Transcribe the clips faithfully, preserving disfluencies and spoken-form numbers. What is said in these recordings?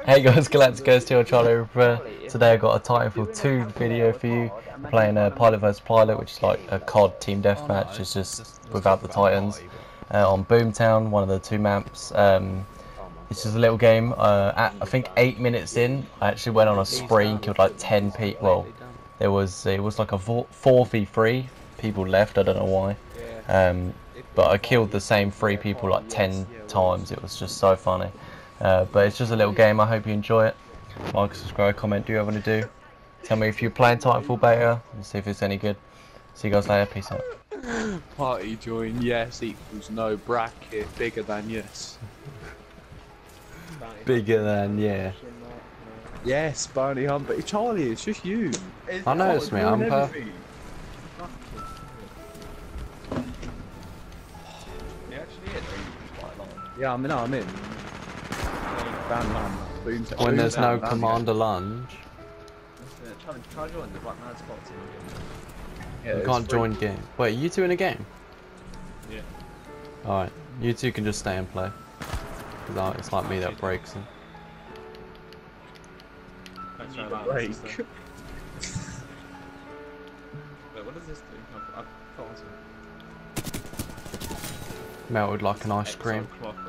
Hey guys, Galacticos here, Charlie. Today I got a Titanfall two video for you. I'm playing a Pilot versus Pilot, which is like a C O D team deathmatch. It's just without the Titans. Uh, on Boomtown, one of the two maps. Um, it's just a little game. Uh, at, I think eight minutes in, I actually went on a spree and killed like ten people. Well, there was it was like a four v three. People left. I don't know why. Um, but I killed the same three people like ten times. It was just so funny. Uh, but it's just a little game. I hope you enjoy it. Like, subscribe, comment, do whatever you want to do. Tell me if you're playing Titanfall beta and see if it's any good. See you guys later. Peace out. Party join yes equals no, bracket bigger than yes. Bigger than, yeah. Yes, Bounty Hunt, but Charlie, it's just you. I know it's me, I'm perfect. Yeah, I'm in, I'm in. Down land. Boom to When there's no down, commander lunge, Try join the black mad spot. yeah, you can't join game. Wait, you two in a game? Yeah. Alright, you two can just stay and play. Cause it's like me that breaks it. break. Wait, what does this do? I've, I've got Melted like an ice cream.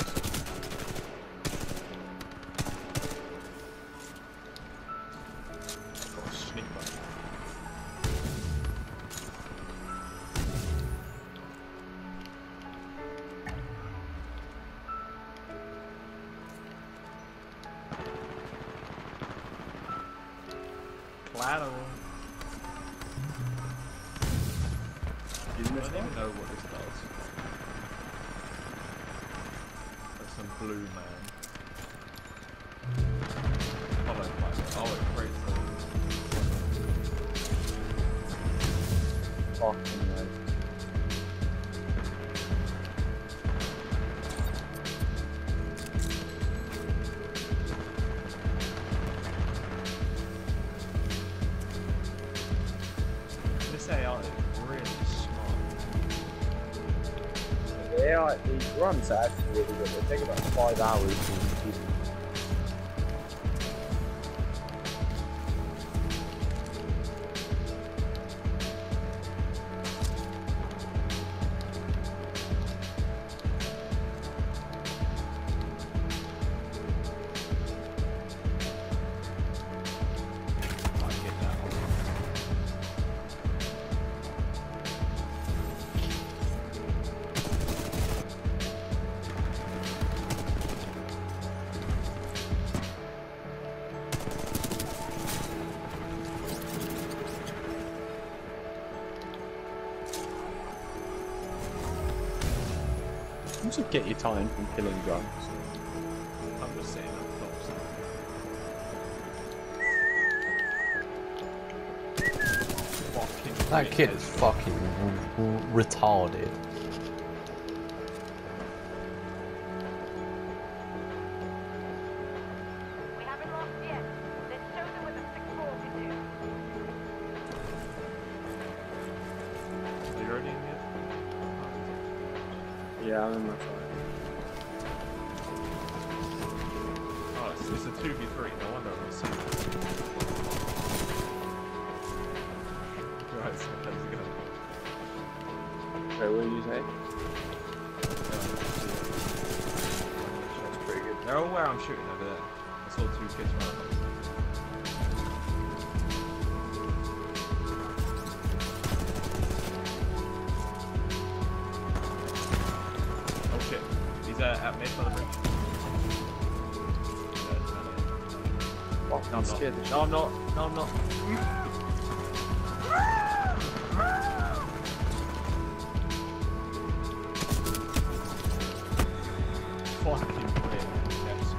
Collateral. I don't even know what this does. That's some blue man. Oh, it might- oh, it creates a... Fucking no. This A I is really smart. Yeah, these runs are actually really good. They take about five hours to do. You should get your time from killing drums. I'm just saying I'm not fucking That kid is fucking r r retarded. We haven't lost yet. Let's show them what the six four can do. Are you already in yet? Yeah, I'm in my phone. Oh, it's, it's a two v three, no wonder I was seeing it. Right, so how's it going? Wait, what did you say? That's pretty good. They're all where I'm shooting over there. I saw two kids run up. Oh shit. He's uh, at mid by the bridge. Oh, No, I'm scared not. the No, I'm not. No, I'm not. Fucking clear. Yes.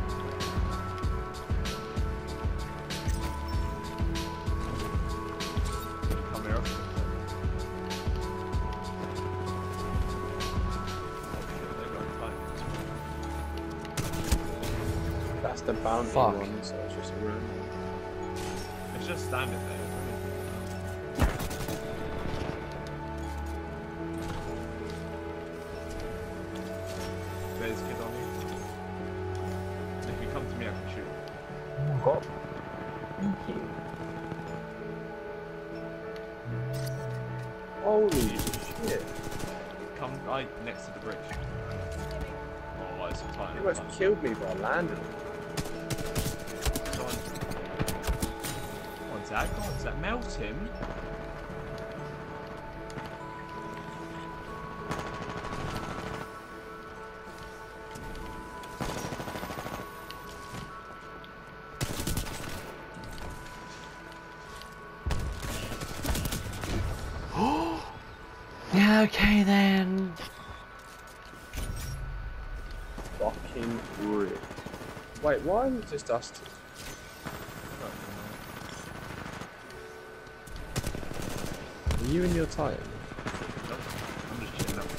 Come here. That's the bounty Fuck. one, so it's just a room. It's just standing there. There's kid on you. If you come to me, I can shoot. got. Thank you. Holy shit. Come right next to the bridge. Oh, it's a tiny. You almost killed me by landing. Someone... What's that? What's that? Melt him? Yeah, okay then. Fucking rip. Wait, why is it just us two? Are you and your Titan? Nope. I'm just chilling out.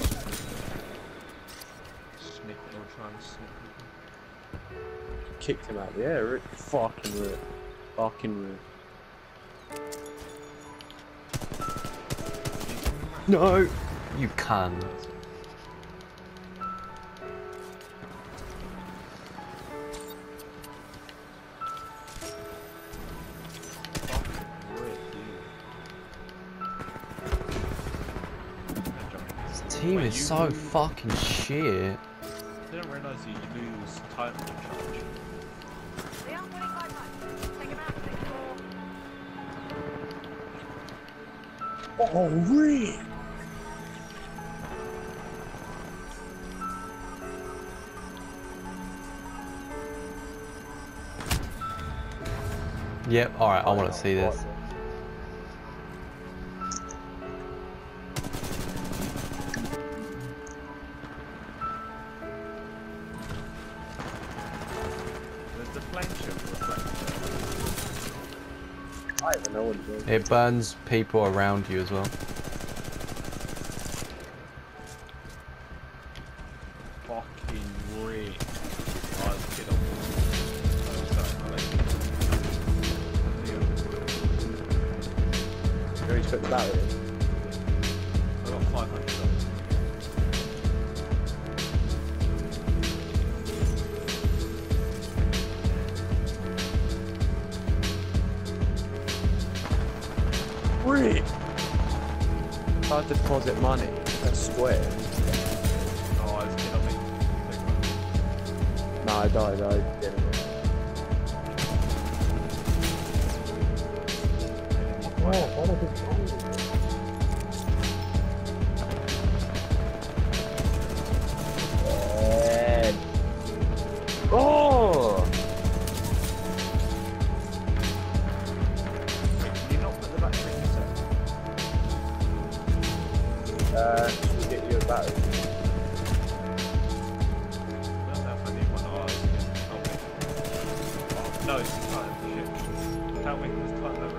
Sniffing or trying to sniff people. Kicked him out of the air, rip. Fucking rip. Fucking rip. No, you can. This team Wait, is you- so fucking shit. I didn't realise you lose Titan charge. They aren't winning by much. Take him out, six four. Oh, rip! Yep, alright, I want to see this. There's the flame shield reflector. I don't know what it is. It burns people around you as well. Fucking rip. Oh, let's get on. Oh, sorry, my leg. You already put the battery in. I got five hundred dollars. Rip! Can't deposit money. That's square. Oh, let's get on me. No, I died. I didn't. Oh, what is it? Oh! Wait, can you not put the battery in yourself? Uh, should we get you a battery? I don't know if I need one. Oh, let's get oh, wait. Oh, no, it's Titan. Shit. Can't wait for this Titan over.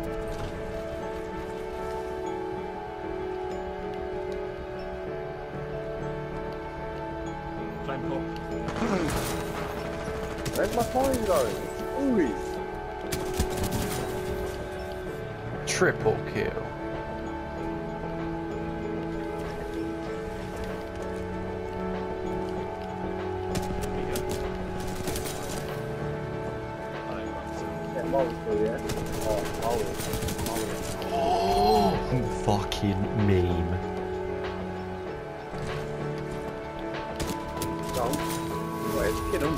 Flame core. Where's my coin going? Ooh! Triple kill. Yeah, multiple, yeah? Oh, holy. Oh, fucking meme. No. Where's the kid on?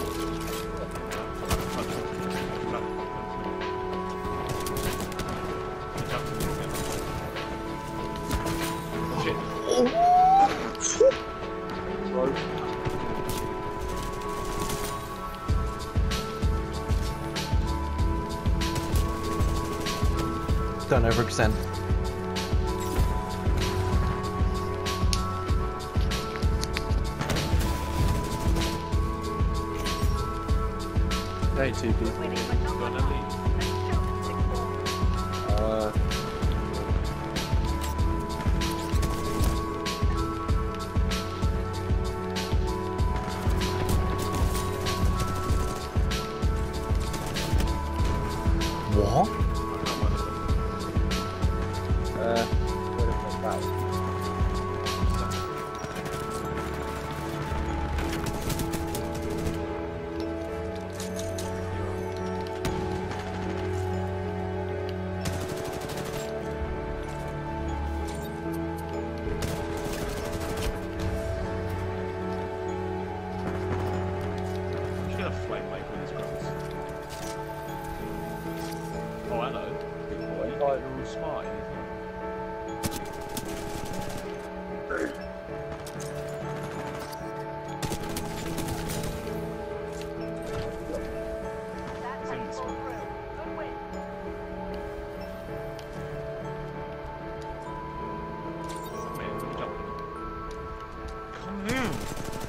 Don't overextend. Hey, two people. Winning, but not by Gonna much. leave. Let's show them six four. Uh, What? uh, what if I battle? flame make with his grunts. Oh, hello. Big boy. You're all smart in here. That's how you pull through. Good win. Come here, jump. Come here.